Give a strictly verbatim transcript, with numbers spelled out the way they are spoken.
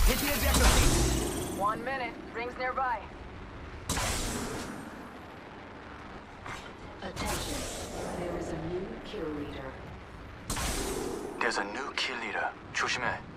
Hit the objective, please. One minute. Rings nearby. Attention. There is a new kill leader. There's a new kill leader. 조심해.